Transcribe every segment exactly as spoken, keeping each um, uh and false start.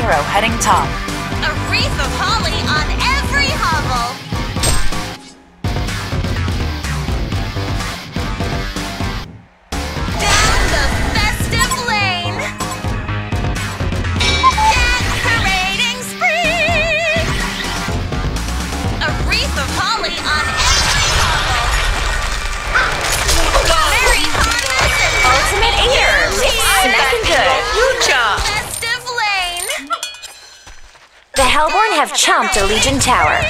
gyro heading top. A wreath of holly on every hovel. Down the festive lane. Decorating spree. A wreath of holly on every hovel. Merry Haunted and Ultimate eater. Smacking good. Lucha. Festive lane. The Hellborn have chomped a Legion tower.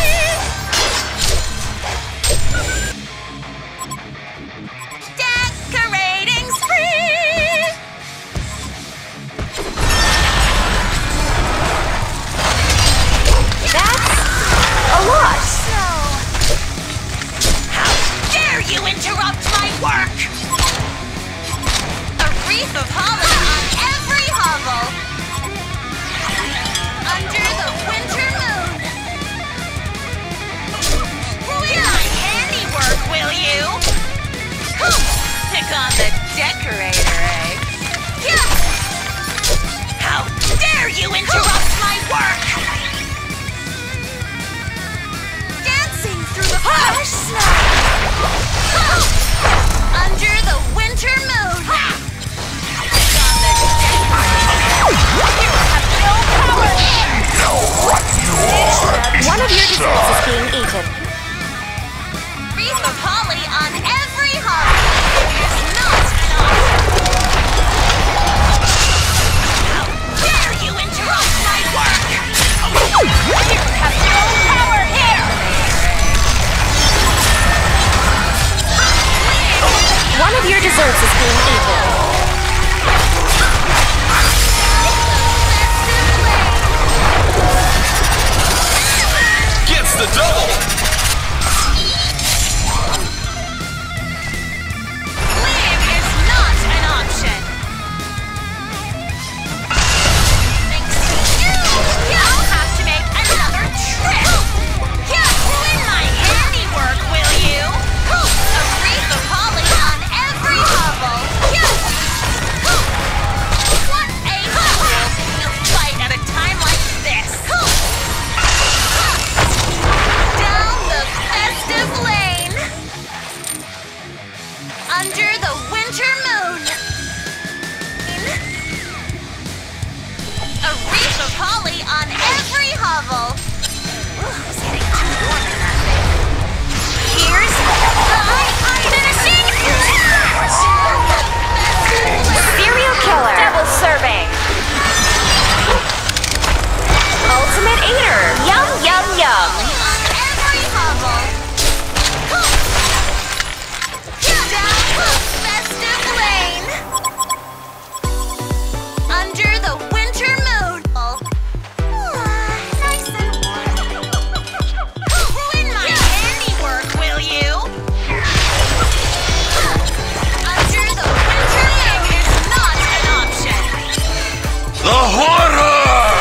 Decorating spree. That's a lot. How dare you interrupt my work! A wreath of holly on every hovel. Under the winter moon. Ruin my handiwork, will you? Pick on the decorator, eh? Yeah. How dare you interrupt my work! Dancing through the fresh snow. Under the winter moon. Pick on the decorator. You have no power here. One of your desserts is being eaten. Wreath of holly on every hovel. It is not an option. How dare you interrupt my work! You have no power here. One of your desserts is being eaten. Gets the double! Live is not an option. Thanks to you, you'll have to make another trip. Yeah, ruin my handiwork, will you? A wreath of holly on every hovel. Yeah. What a fool will fight at a time like this. Down the festive lane. Under the winter moon. A wreath of holly on every hovel. Ooh, it's getting too warm in that thing. Here's the finishing touch! Serial killer. Double serving. Ultimate eater. Yum, yum, yum. On every hovel. Down the festive lane. Under the winter moon. Nice and warm. Ruin my handiwork, will you? Under the winter moon is not an option. The horror!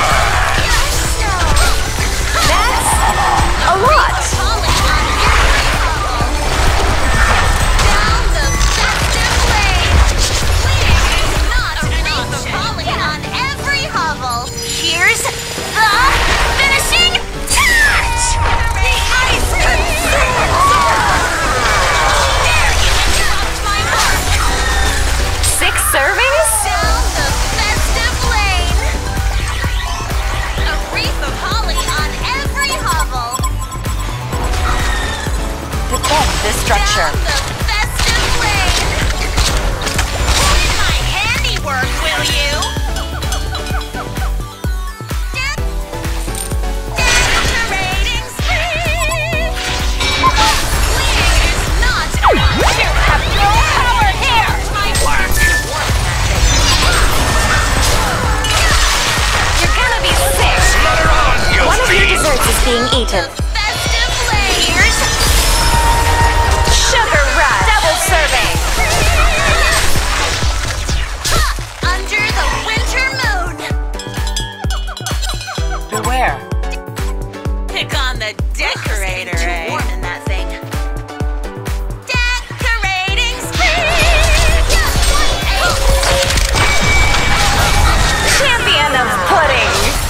That's a lot. Holly on every hovel. Down the festive lane. Winning is not an option. Holly on every hovel. Here's the finishing touch! The ice cream! Dare you interrupt my work! Six servings? Down the festive lane. A wreath of holly on every hovel. Defend this structure. Down the festive lane. Ruin my handiwork, will you? De- Decorating spree. Winning is not an option. You have no power here. My work. You're gonna be sick. Smother on, you One of your fiend! desserts is being eaten. Festive lane. Here's Sugar rush. Double serving. under the winter moon. Beware. Pick on the decorator, eh? Too warm in that thing. Decorating spree. Champion of pudding.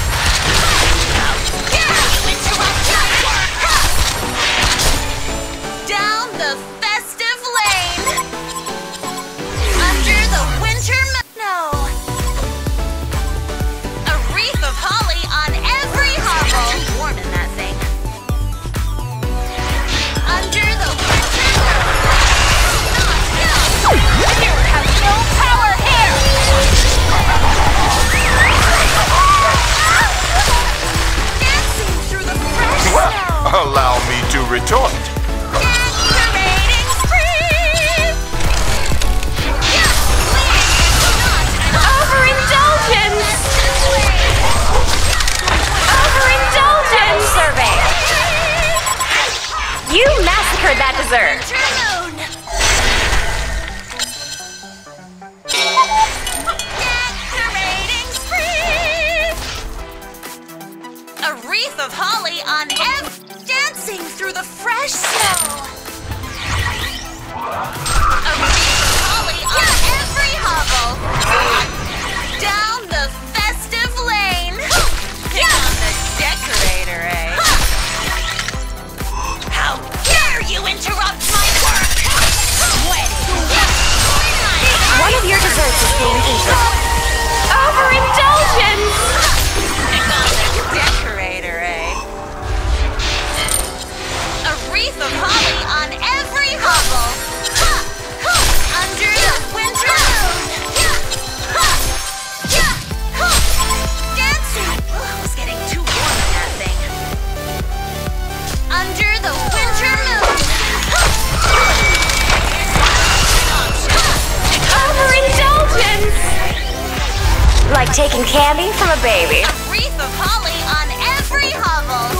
taking candy from a baby. A wreath of holly on every hovel.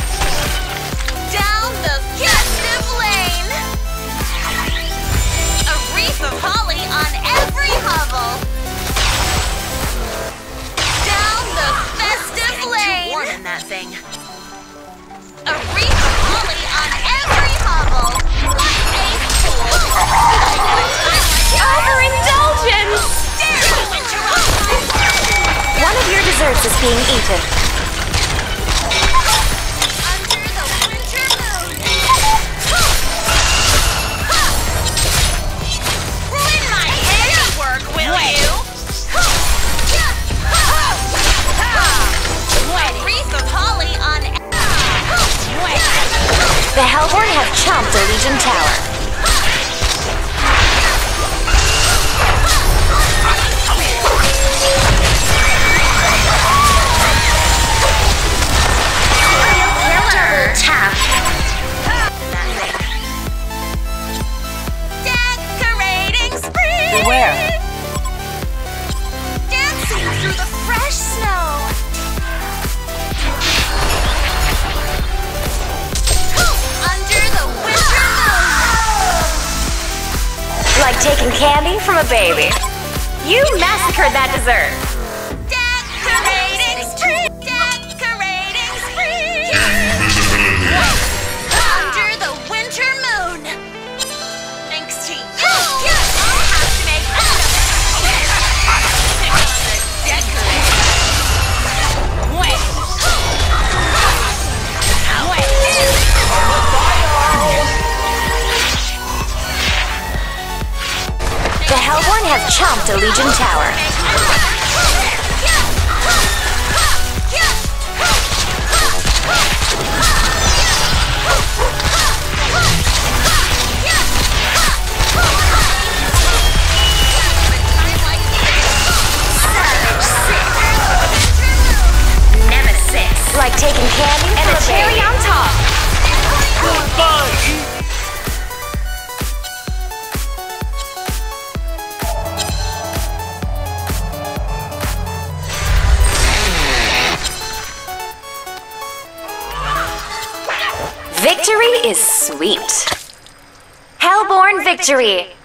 Down the festive lane. A wreath of holly on every hovel. Down the festive lane. Too warm in that thing. A wreath of holly on every hovel. What a fool! Overindulgence! Dare you interrupt my time? One of your desserts is being eaten. Under the winter moon. Ruin my handiwork, will you? A wreath of holly on. The Hellborn have chomped a Legion tower. Killer. Tap. Decorating spring. Beware. Dancing through the fresh snow. Under the winter moon. Like taking candy from a baby. You massacred that dessert. Decorating spring. Decorating spring. Under the winter moon. Thanks to you, I'll have to make The Hellborn have chomped a Legion tower. Nemesis. Like taking candy and a cherry on top. Victory is sweet. Hellborn victory!